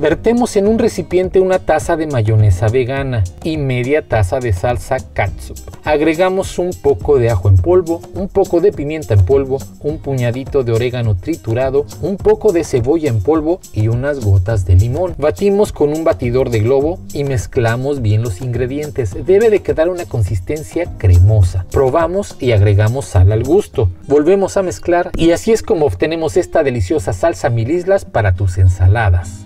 Vertemos en un recipiente una taza de mayonesa vegana y media taza de salsa catsup. Agregamos un poco de ajo en polvo, un poco de pimienta en polvo, un puñadito de orégano triturado, un poco de cebolla en polvo y unas gotas de limón. Batimos con un batidor de globo y mezclamos bien los ingredientes. Debe de quedar una consistencia cremosa. Probamos y agregamos sal al gusto. Volvemos a mezclar y así es como obtenemos esta deliciosa salsa mil islas para tus ensaladas.